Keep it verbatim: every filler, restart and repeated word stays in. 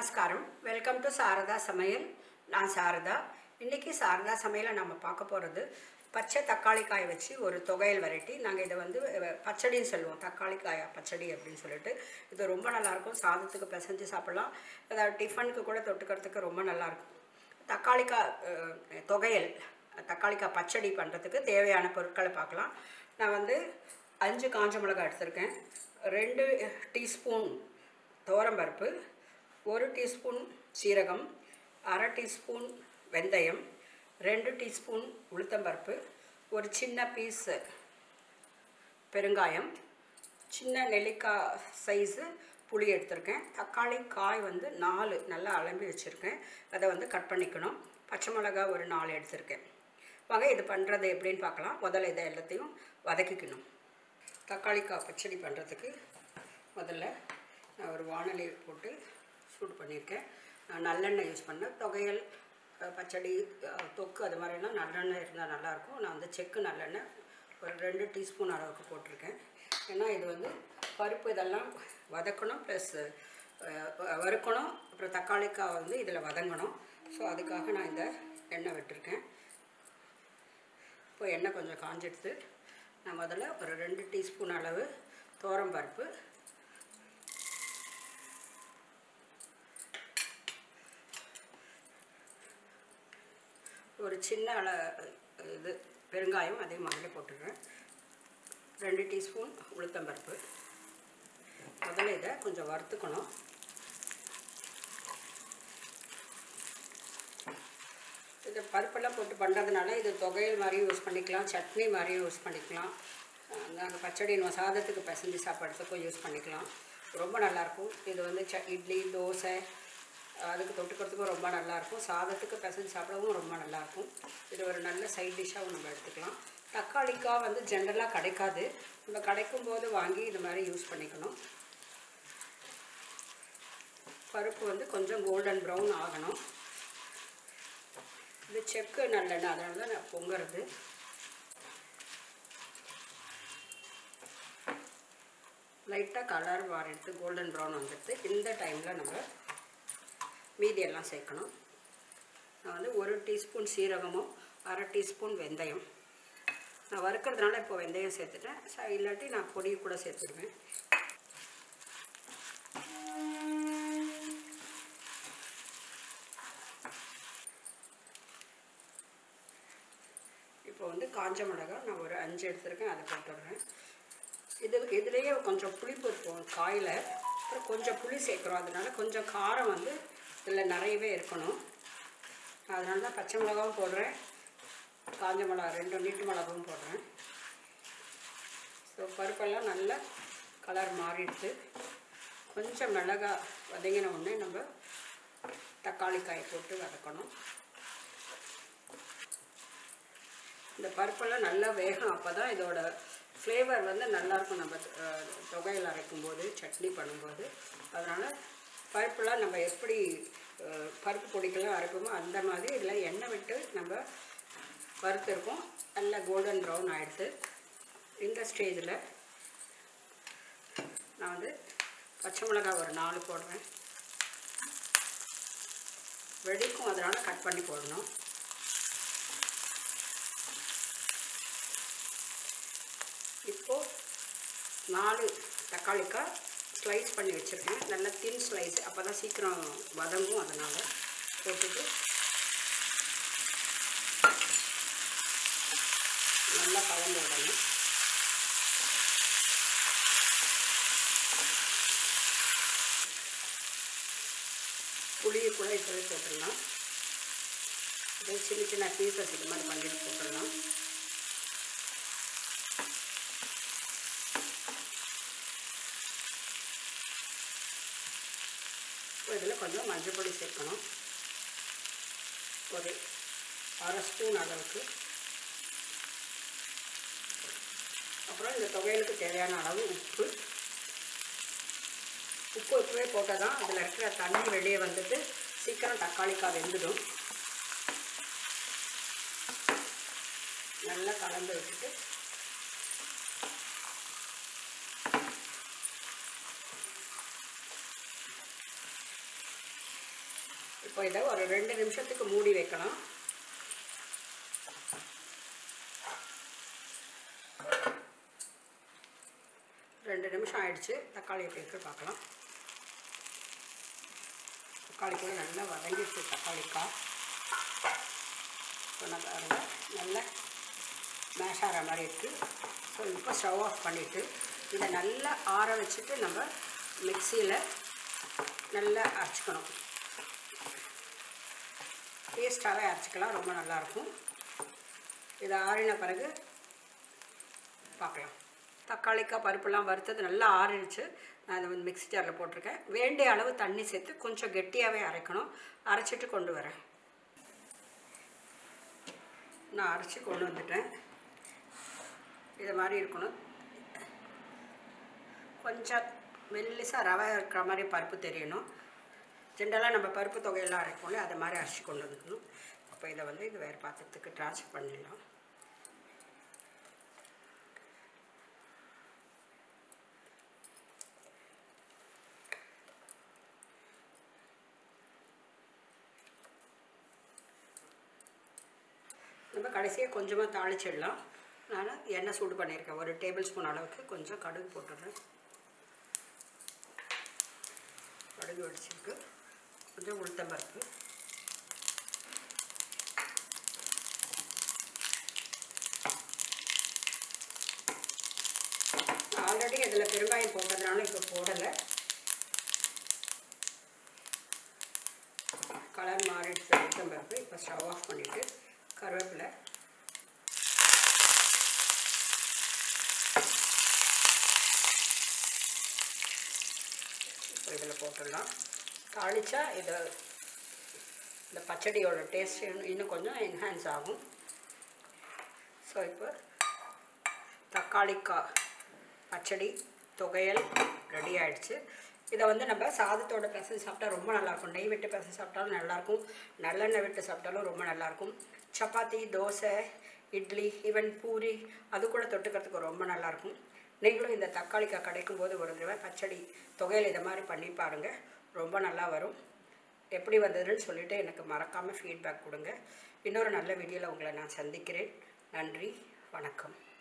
நமஸ்காரம். Welcome to Saradha சமையல். நான் சாரதா. இன்றைக்கி சாரதா சமையலை நம்ம பார்க்க போகிறது பச்சை தக்காளி காய் வச்சு ஒரு தொகையல் வெரைட்டி. நாங்கள் இதை வந்து பச்சடின்னு சொல்லுவோம், தக்காளி காய் பச்சடி அப்படின்னு சொல்லிட்டு. இது ரொம்ப நல்லாயிருக்கும், சாதத்துக்கு பிசைஞ்சு சாப்பிட்லாம், அதாவது டிஃபனுக்கு கூட தொட்டுக்கிறதுக்கு ரொம்ப நல்லாயிருக்கும். தக்காளி காய் தொகையல், தக்காளி காய் பச்சடி பண்ணுறதுக்கு தேவையான பொருட்களை பார்க்கலாம். நான் வந்து அஞ்சு காஞ்ச மிளகாய் எடுத்திருக்கேன், ரெண்டு டீஸ்பூன் துவரம்பருப்பு, ஒரு டீஸ்பூன் சீரகம், அரை டீஸ்பூன் வெந்தயம், ரெண்டு டீஸ்பூன் உளுத்தம்பருப்பு, ஒரு சின்ன பீஸ் பெருங்காயம், சின்ன நெல்லிக்காய் சைஸு புளி எடுத்திருக்கேன். தக்காளி காய் வந்து நாலு நல்லா அலம்பி வச்சுருக்கேன், அதை வந்து கட் பண்ணிக்கணும். பச்சை மிளகா ஒரு நாலு எடுத்திருக்கேன். வாங்க இது பண்ணுறது எப்படின்னு பார்க்கலாம். முதல்ல இதை எல்லாத்தையும் வதக்கிக்கணும். தக்காளி காய் பச்சடி பண்ணுறதுக்கு முதல்ல நான் ஒரு வாணலி போட்டு சூடு பண்ணியிருக்கேன். நான் நல்லெண்ணெய் யூஸ் பண்ணேன். தொகையல் பச்சடி தொக்கு அது மாதிரிலாம் நல்லெண்ணெய் இருந்தால் நல்லாயிருக்கும். நான் வந்து செக்கு நல்லெண்ணெய் ஒரு ரெண்டு டீஸ்பூன் அளவுக்கு போட்டிருக்கேன். ஏன்னா இது வந்து பருப்பு இதெல்லாம் வதக்கணும், ப்ளஸ் வறுக்கணும், அப்புறம் தக்காளிக்காய் வந்து இதில் வதங்கணும். ஸோ அதுக்காக நான் இந்த எண்ணெய் விட்டுருக்கேன். இப்போ எண்ணெய் கொஞ்சம் காஞ்சிடுது. நான் முதல்ல ஒரு ரெண்டு டீஸ்பூன் அளவு துவரம்பருப்பு, ஒரு சின்ன அள இது பெருங்காயம் அதே மாதிரி போட்டுக்கிறேன், ரெண்டு டீஸ்பூன் உளுத்தம்பருப்பு. முதல்ல இதை கொஞ்சம் வறுத்துக்கணும். இது பருப்பெல்லாம் போட்டு பண்ணுறதுனால இது தொகையல் மாதிரியும் யூஸ் பண்ணிக்கலாம், சட்னி மாதிரியும் யூஸ் பண்ணிக்கலாம், நாங்கள் பச்சடி சாதத்துக்கு பிசைஞ்சு சாப்பிட்றதுக்கும் யூஸ் பண்ணிக்கலாம். ரொம்ப நல்லாயிருக்கும். இது வந்து ச இட்லி தோசை அதுக்கு தொட்டுக்கிறதுக்கும் ரொம்ப நல்லாயிருக்கும், சாதத்துக்கு பிசைஞ்சு சாப்பிடவும் ரொம்ப நல்லாயிருக்கும். இது ஒரு நல்ல சைட் டிஷ்ஷாகவும் நம்ம எடுத்துக்கலாம். தக்காளிக்காய் வந்து ஜென்ரலாக கிடைக்காது, நம்ம கிடைக்கும் போது வாங்கி இது மாதிரி யூஸ் பண்ணிக்கணும். பருப்பு வந்து கொஞ்சம் கோல்டன் ப்ரௌன் ஆகணும். இது செக்கு நல்லெண்ணெய், அதனால தான் நான் பொங்குறது. லைட்டாக கலர் மாறிடுது, கோல்டன் ப்ரௌன் வந்துடுது. இந்த டைமில் நம்ம மீதியெல்லாம் சேர்க்கணும். நான் வந்து ஒரு டீஸ்பூன் சீரகமும் அரை டீஸ்பூன் வெந்தயம், நான் வறுக்கிறதுனால இப்போ வெந்தயம் சேர்த்துட்டேன், இல்லாட்டி நான் பொடி கூட சேர்த்துடுவேன். இப்போ வந்து காஞ்ச மிளகாய் நான் ஒரு அஞ்சு எடுத்துருக்கேன், அதை போட்டுடுறேன். இது இதுலேயே கொஞ்சம் புளிப்பு இருக்கும் காயில், அப்புறம் கொஞ்சம் புளி சேர்க்குறோம், அதனால கொஞ்சம் காரம் வந்து இதில் நிறையவே இருக்கணும். அதனால தான் பச்சை மிளகாவும் போடுறேன், காஞ்ச மிளகா ரெண்டு நீட்டு மிளகாவும் போடுறேன். ஸோ பருப்பெல்லாம் நல்லா கலர் மாறிடுது. கொஞ்சம் மிளகாய் வதங்கின உடனே நம்ம தக்காளி காய் போட்டு வதக்கணும். இந்த பருப்பெல்லாம் நல்லா வேகும், அப்போ தான் இதோட ஃப்ளேவர் வந்து நல்லாயிருக்கும் நம்ம தொகையில் அரைக்கும்போது சட்னி பண்ணும்போது. அதனால் பருப்புலாம் நம்ம எப்படி பருப்பு பொடிக்கெல்லாம் அரைப்போமோ அந்த மாதிரி இதில் எண்ணெய் விட்டு நம்ம வறுத்துருக்கோம். நல்லா கோல்டன் ப்ரௌன் ஆகிடுது. இந்த ஸ்டேஜில் நான் வந்து பச்சை மிளகாய் ஒரு நாலு போடுறேன். வெடிக்கும், அதனால் கட் பண்ணி போடணும். இப்போது நாலு தக்காளிக்காய் ஸ்லைஸ் பண்ணி வச்சுருக்கேன், நல்லா தின் ஸ்லைஸ், அப்போ தான் சீக்கிரம் வதங்கும். அதனால் போட்டுட்டு நல்லா கலந்து விடணும். புளியை கூட இப்போவே போட்டுடலாம். இதே சின்ன சின்ன பீசஸ் இது மாதிரி பண்ணிட்டு போட்டுடலாம். இதில் கொஞ்சம் மஞ்சள் பொடி சேர்க்கணும், ஒரு அரை ஸ்பூன் அளவுக்கு. அப்புறம் இந்த தொகையலுக்கு தேவையான அளவு உப்பு. உப்பு உப்புவே போட்டால் தான் அதில் இருக்கிற தண்ணி வெளியே வந்துட்டு சீக்கிரம் தக்காளிக்காய் வெந்துடும். நல்லா கலந்து விட்டுட்டு இப்போ இதை ஒரு ரெண்டு நிமிஷத்துக்கு மூடி வைக்கலாம். ரெண்டு நிமிஷம் ஆயிடுச்சு. தக்காளி எப்படி இருக்கு பார்க்கலாம். தக்காளி கூட நல்லா வதங்கிடுச்சு. தக்காளிக்காய் சொன்ன பாருங்க நல்லா மேஷ் ஆகிற மாதிரி இருக்குது. ஸோ இப்போ ஸ்டவ் ஆஃப் பண்ணிவிட்டு இதை நல்லா ஆற வச்சுட்டு நம்ம மிக்சியில் நல்லா அரைச்சிக்கணும். பேஸ்ட்டாகவே அரைச்சிக்கலாம், ரொம்ப நல்லாயிருக்கும். இதை ஆறின பிறகு பார்க்கலாம். தக்காளிக்காய் பருப்புலாம் வறுத்தது நல்லா ஆறிடுச்சு. நான் இதை வந்து மிக்ஸி ஜாரில் போட்டிருக்கேன். வேண்டிய அளவு தண்ணி சேர்த்து கொஞ்சம் கெட்டியாகவே அரைக்கணும். அரைச்சிட்டு கொண்டு வரேன். நான் அரைச்சி கொண்டு வந்துட்டேன். இது மாதிரி இருக்கணும். கொஞ்சம் மெல்லிசாக ரவை இருக்கிற மாதிரி பருப்பு தெரியணும். ஜென்ரலாக நம்ம பருப்பு தொகையெல்லாம் அரைப்போம்ல, அதை மாதிரி அரைச்சி கொண்டு வந்துக்கணும். அப்போ இதை வந்து இது வேறு பாத்திரத்துக்கு ட்ரான்ஸ்ஃபர் பண்ணிடலாம். நம்ம கடைசியாக கொஞ்சமாக தாளிச்சிடலாம். நான் எண்ணெய் சூடு பண்ணியிருக்கேன். ஒரு டேபிள் ஸ்பூன் அளவுக்கு கொஞ்சம் கடுகு போட்டுடுறேன். கடுகு வெடிச்சிருக்கு. கொஞ்சம் உளுத்தம் பருப்பு, ஆல்ரெடி இதில் பெருங்காயம் போட்டதுனால இப்போ போடலை. கலர் மாறிடுச்சு உளுத்தம் பருப்பு. இப்போ ஸ்டவ் ஆஃப் பண்ணிவிட்டு கருவேப்பிலை, இப்போ இதில் போட்டுடலாம். தாளித்தா இது இந்த பச்சடியோட டேஸ்ட் இன்னும் கொஞ்சம் என்ஹான்ஸ் ஆகும். ஸோ இப்போ தக்காளிக்காய் பச்சடி தொகையல் ரெடி ஆகிடுச்சு. இதை வந்து நம்ம சாதத்தோட பிசைஞ்சு சாப்பிட்டா ரொம்ப நல்லாயிருக்கும். நெய் விட்டு பிசைஞ்சு சாப்பிட்டாலும் நல்லாயிருக்கும். நல்லெண்ணெய் விட்டு சாப்பிட்டாலும் ரொம்ப நல்லாயிருக்கும். சப்பாத்தி, தோசை, இட்லி, ஈவன் பூரி அது கூட தொட்டுக்கிறதுக்கு ரொம்ப நல்லாயிருக்கும். நீங்களும் இந்த தக்காளிக்காய் கிடைக்கும் போது ஒரு தடவை பச்சடி தொகையில் இதை மாதிரி பண்ணி பாருங்கள். ரொம்ப நல்லா வரும். எப்படி வந்ததுன்னு சொல்லிவிட்டு எனக்கு மறக்காமல் ஃபீட்பேக் கொடுங்க. இன்னொரு நல்ல வீடியோவில் உங்களை நான் சந்திக்கிறேன். நன்றி, வணக்கம்.